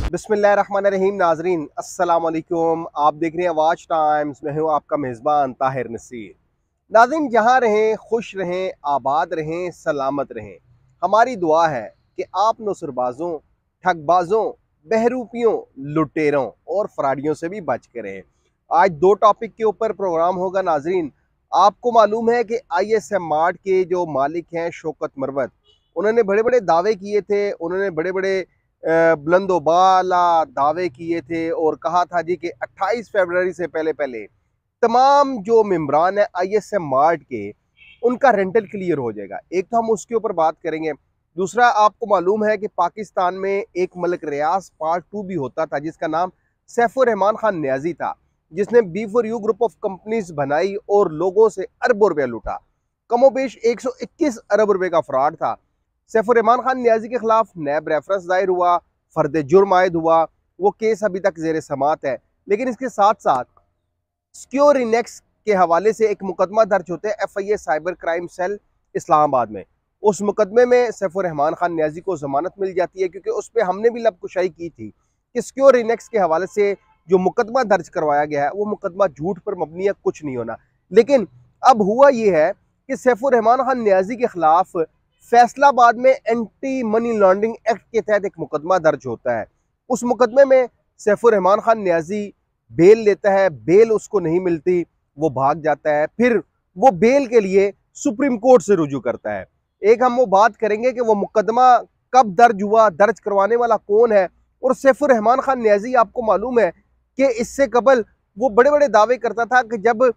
बिस्मिल्लाहिर्रहमानिर्रहीम। नाजरीन अस्सलाम वालेकुम। आप देख रहे हैं वाच टाइम्स में हूँ आपका मेज़बान ताहिर नसीर। नाजरीन, जहाँ रहें खुश रहें, आबाद रहें, सलामत रहें। हमारी दुआ है कि आप नौसरबाजों, ठगबाजों, बहरूपियों, लुटेरों और फ्राडियों से भी बच के रहें। आज दो टॉपिक के ऊपर प्रोग्राम होगा। नाजरीन, आपको मालूम है कि ISM मार्ट के जो मालिक हैं शौकत मरवत, उन्होंने बड़े बड़े दावे किए थे। उन्होंने बड़े बड़े बुलंदोबाला दावे किए थे और कहा था जी कि 28 फरवरी से पहले पहले तमाम जो मेंबरान है ISM मार्ट के, उनका रेंटल क्लियर हो जाएगा। एक तो हम उसके ऊपर बात करेंगे। दूसरा, आपको मालूम है कि पाकिस्तान में एक मलिक रियाज पार्ट 2 भी होता था जिसका नाम सैफुर रहमान खान न्याजी था, जिसने B4U ग्रुप ऑफ कंपनीज बनाई और लोगों से अरबों रुपया लूटा। कमोबेश 121 अरब रुपए का फ्रॉड था। सैफुर रहमान खान न्याजी के खिलाफ नैब रेफरेंस दायर हुआ, फर्द जुर्म आयद हुआ। वो केस अभी तक जेर समात है। लेकिन इसके साथ साथ सिक्योर इनेक्स के हवाले से एक मुकदमा दर्ज होता है FIA cyber crime cell Islamabad में। उस मुकदमे में सैफुर रहमान खान न्याजी को जमानत मिल जाती है, क्योंकि उस पर हमने भी लबकुशाई की थी कि सिक्योर इनेक्स के हवाले से जो मुकदमा दर्ज करवाया गया है वो मुकदमा झूठ पर मबनी है, कुछ नहीं होना। लेकिन अब हुआ ये है कि सैफुर रहमान खान न्याजी के खिलाफ फैसलाबाद में एंटी मनी लॉन्ड्रिंग एक्ट के तहत एक मुकदमा दर्ज होता है। उस मुकदमे में सैफुर रहमान खान न्याजी बेल लेता है, बेल उसको नहीं मिलती, वो भाग जाता है। फिर वो बेल के लिए सुप्रीम कोर्ट से रुजू करता है। एक हम वो बात करेंगे कि वो मुकदमा कब दर्ज हुआ, दर्ज करवाने वाला कौन है। और सैफुर रहमान खान न्याजी, आपको मालूम है कि इससे कबल वो बड़े बड़े दावे करता था कि जब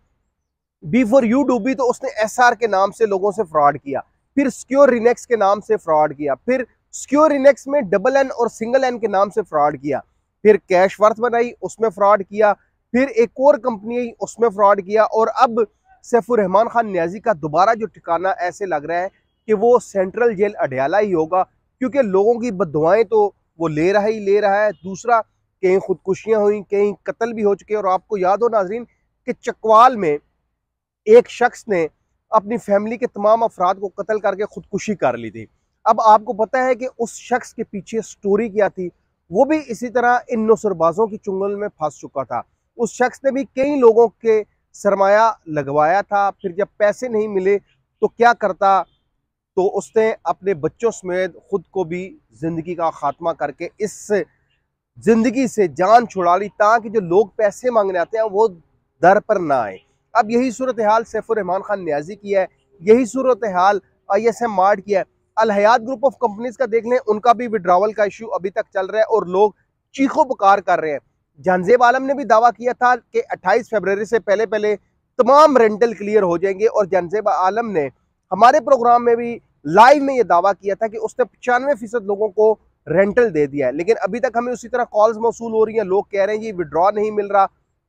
B4U डूबी तो उसने SR के नाम से लोगों से फ्रॉड किया, फिर सिक्योर रिनेक्स के नाम से फ्रॉड किया, फिर सिक्योर रिनेक्स में डबल N और सिंगल N के नाम से फ्रॉड किया, फिर कैश वर्थ बनाई उसमें फ्रॉड किया, फिर एक और कंपनी आई उसमें फ्रॉड किया। और अब सैफुर रहमान खान न्याजी का दोबारा जो ठिकाना ऐसे लग रहा है कि वो सेंट्रल जेल अडयाला ही होगा, क्योंकि लोगों की बददुआएं तो वो ले रहा है। दूसरा, कहीं खुदकुशियां हुई, कहीं कत्ल भी हो चुके। और आपको याद हो नाजरीन कि चकवाल में एक शख्स ने अपनी फैमिली के तमाम अफराद को कत्ल करके खुदकुशी कर ली थी। अब आपको पता है कि उस शख्स के पीछे स्टोरी क्या थी। वो भी इसी तरह इन नौसरबाजों की चुंगल में फंस चुका था। उस शख्स ने भी कई लोगों के सरमाया लगवाया था, फिर जब पैसे नहीं मिले तो क्या करता, तो उसने अपने बच्चों समेत खुद को भी जिंदगी का खात्मा करके इस जिंदगी से जान छुड़ा ली, ताकि जो लोग पैसे मांगने आते हैं वो दर पर ना आए। अब यही सूरत हाल सैफुर रहमान खान न्याजी की है, यही सूरत हाल ISM मार्ट की है। Al Hayat group of companies का देख लें, उनका भी विड्रावल का इशू अभी तक चल रहा है और लोग चीखों पुकार कर रहे हैं। जहांजेब आलम ने भी दावा किया था कि 28 फरवरी से पहले पहले तमाम रेंटल क्लियर हो जाएंगे। और जहांजेब आलम ने हमारे प्रोग्राम में भी लाइव में यह दावा किया था कि उसने 95% लोगों को रेंटल दे दिया है। लेकिन अभी तक हमें उसी तरह कॉल्स मौसूल हो रही हैं, लोग कह रहे हैं ये विड्रॉ नहीं मिल रहा।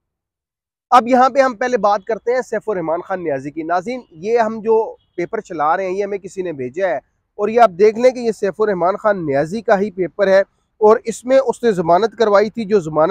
अब यहाँ पे हम पहले बात करते हैं सैफुर रहमान खान न्याजी की। नाज़रीन, ये हम जो पेपर चला रहे हैं ये हमें किसी ने भेजा है, और ये आप देख लें कि ये सैफुर रहमान खान न्याजी का ही पेपर है। और इसमें उसने जमानत करवाई थी,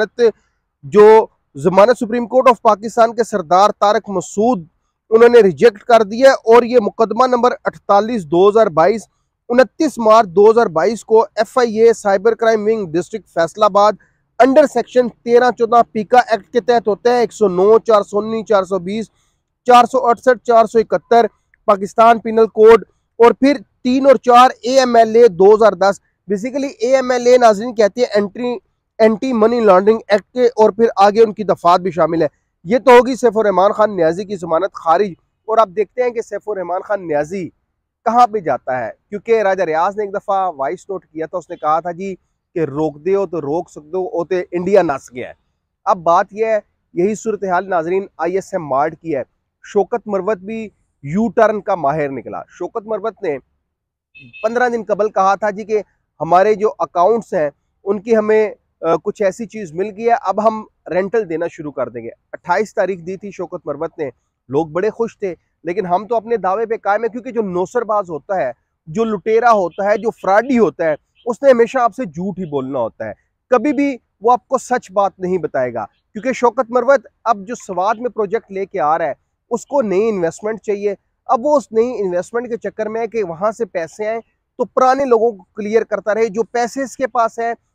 जो जमानत सुप्रीम कोर्ट ऑफ पाकिस्तान के सरदार तारक मसूद उन्होंने रिजेक्ट कर दिया। और ये मुकदमा नंबर 48/2022 29 मार्च 2022 को FIA cyber crime wing district Faisalabad under section 13-14 PECA act के तहत होता है। 109, 419, 420, 468, 471 पाकिस्तान पिनल कोड, और फिर 3 और 4 AMLA 2010। बेसिकली AMLA नाज़रीन कहती है एंटी मनी लॉन्ड्रिंग एक्ट के, और फिर आगे उनकी दफात भी शामिल है। ये तो होगी सैफुर रहमान खान न्याजी की जमानत खारिज। और आप देखते हैं कि सैफुर रहमान खान न्याजी कहाँ पे जाता है, क्योंकि राजा रियाज ने एक दफ़ा वॉइस नोट किया था, उसने कहा था जी कि रोक दे हो तो रोक सकते हो तो इंडिया नस गया है। अब बात यह है, यही सूरत हाल नाजरीन ISM मार्ट की है। शौकत मरवत भी यू टर्न का माहिर निकला। शौकत मरवत ने 15 दिन कबल कहा था जी कि हमारे जो अकाउंट्स हैं उनकी हमें कुछ ऐसी चीज़ मिल गई है, अब हम रेंटल देना शुरू कर देंगे। 28 तारीख दी थी शौकत मरवत ने, लोग बड़े खुश थे। लेकिन हम तो अपने दावे पे कायम है, क्योंकि जो नौसरबाज होता है, जो लुटेरा होता है, जो फ्रॉडी होता है, उसने हमेशा आपसे झूठ ही बोलना होता है। कभी भी वो आपको सच बात नहीं बताएगा। क्योंकि शौकत मरवत अब जो स्वात में प्रोजेक्ट लेके आ रहा है, उसको नई इन्वेस्टमेंट चाहिए। अब वो उस नई इन्वेस्टमेंट के चक्कर में है कि वहां से पैसे आए तो पुराने लोगों को क्लियर करता रहे, जो पैसे इसके पास है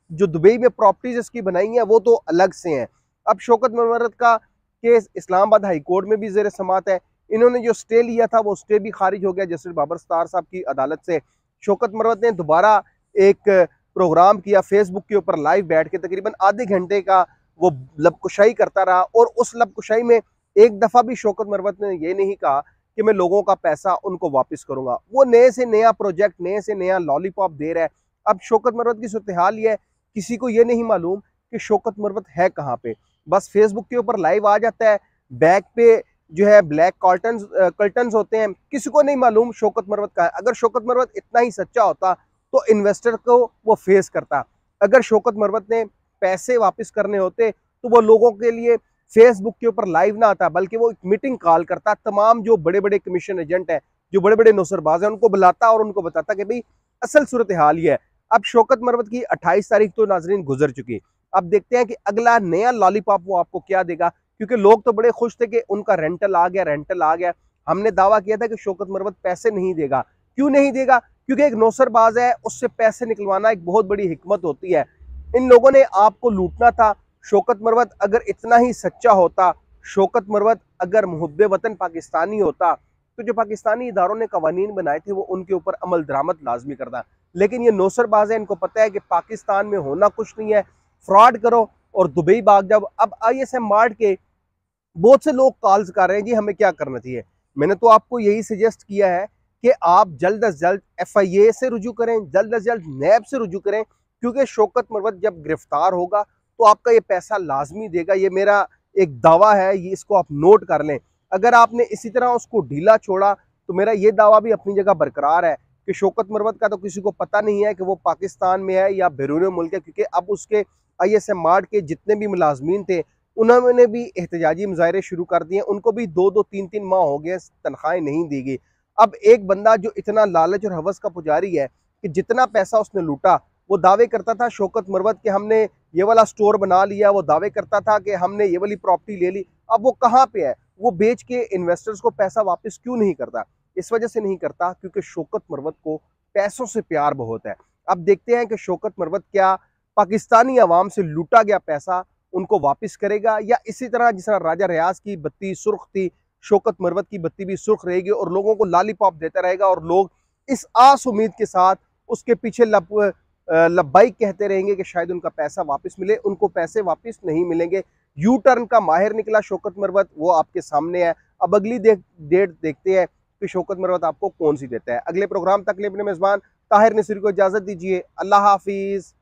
जो दुबई में प्रॉपर्टीज इसकी बनाई हैं वो तो अलग से हैं। अब शौकत मरवत का केस इस्लामाबाद हाई कोर्ट में भी ज़ेर समात है। इन्होंने जो स्टे लिया था वो स्टे भी खारिज हो गया जस्टिस बाबर सत्तार साहब की अदालत से। शौकत मरवत ने दोबारा एक प्रोग्राम किया फेसबुक के ऊपर लाइव बैठ के, तकरीबन आधे घंटे का वो लबकुशाई करता रहा, और उस लबकुशाई में एक दफ़ा भी शौकत मरवत ने ये नहीं कहा कि मैं लोगों का पैसा उनको वापस करूंगा। वो नए से नया प्रोजेक्ट, नए से नया लॉलीपॉप दे रहा है। अब शौकत मरवत की सूरत हाल ये है, किसी को ये नहीं मालूम कि शौकत मरवत है कहाँ पे। बस फेसबुक के ऊपर लाइव आ जाता है, बैक पे जो है ब्लैक कर्टन्स होते हैं, किसी को नहीं मालूम शौकत मरवत का है। अगर शौकत मरवत इतना ही सच्चा होता तो इन्वेस्टर को वो फेस करता। अगर शौकत मरवत ने पैसे वापस करने होते तो वो लोगों के लिए फेसबुक के ऊपर लाइव ना आता, बल्कि वो एक मीटिंग कॉल करता, तमाम जो बड़े बड़े कमीशन एजेंट हैं, जो बड़े बड़े नौसरबाज हैं, उनको बुलाता और उनको बताता कि भाई असल सूरत हाल ये है। अब शौकत मरवत की 28 तारीख तो नाजरीन गुजर चुकी। अब देखते हैं कि अगला नया लॉलीपॉप वो आपको क्या देगा, क्योंकि लोग तो बड़े खुश थे कि उनका रेंटल आ गया, रेंटल आ गया। हमने दावा किया था कि शौकत मरवत पैसे नहीं देगा। क्यों नहीं देगा? क्योंकि एक नौसरबाज है, उससे पैसे निकलवाना एक बहुत बड़ी हिकमत होती है। इन लोगों ने आपको लूटना था। शौकत मरवत अगर इतना ही सच्चा होता, शौकत मरवत अगर मुहब्बे वतन पाकिस्तानी होता, तो जो पाकिस्तानी इदारों ने कवानीन बनाए थे वो उनके ऊपर अमल दरामद लाजमी करता। लेकिन ये नौसरबाज है, इनको पता है कि पाकिस्तान में होना कुछ नहीं है, फ्रॉड करो और दुबई भाग जाओ। अब ISM मार्ट के बहुत से लोग कॉल्स कर रहे हैं जी हमें क्या करना चाहिए। मैंने तो आपको यही सजेस्ट किया है कि आप जल्द अज जल्द FIA से रुजू करें, जल्द अज जल्द नैब से रुजू करें, क्योंकि शौकत मरवत जब गिरफ्तार होगा तो आपका ये पैसा लाजमी देगा। ये मेरा एक दावा है, ये इसको आप नोट कर लें। अगर आपने इसी तरह उसको ढीला छोड़ा तो मेरा ये दावा भी अपनी जगह बरकरार है कि शौकत मरवत का तो किसी को पता नहीं है कि वो पाकिस्तान में है या बैरून मुल्क है, क्योंकि अब उसके ISM मार्ट के जितने भी मुलाजमीन थे उन्होंने भी एहतजाजी मुजाहरे शुरू कर दिए। उनको भी 2-2, 3-3 माह हो गए तनख्वाहें नहीं दी गई। अब एक बंदा जो इतना लालच और हवस का पुजारी है कि जितना पैसा उसने लूटा, वो दावे करता था शौकत मरवत के हमने ये वाला स्टोर बना लिया, वो दावे करता था कि हमने ये वाली प्रॉपर्टी ले ली। अब वो कहाँ पे है? वो बेच के इन्वेस्टर्स को पैसा वापस क्यों नहीं करता? इस वजह से नहीं करता क्योंकि शौकत मरवत को पैसों से प्यार बहुत है। अब देखते हैं कि शौकत मरवत क्या पाकिस्तानी अवाम से लूटा गया पैसा उनको वापस करेगा, या इसी तरह जिस तरह राजा रियाज की बत्ती सुर्ख थी, शौकत मरवत की बत्ती भी सुर्ख रहेगी और लोगों को लॉलीपॉप देता रहेगा और लोग इस आस उम्मीद के साथ उसके पीछे लब्बाइक कहते रहेंगे कि शायद उनका पैसा वापस मिले। उनको पैसे वापस नहीं मिलेंगे। यू टर्न का माहिर निकला शौकत मरवत, वो आपके सामने है। अब अगली डेट देखते हैं कि शौकत मरवत आपको कौन सी देता है। अगले प्रोग्राम तक ले अपने मेजबान ताहिर नसीर को इजाजत दीजिए। अल्लाह हाफिज।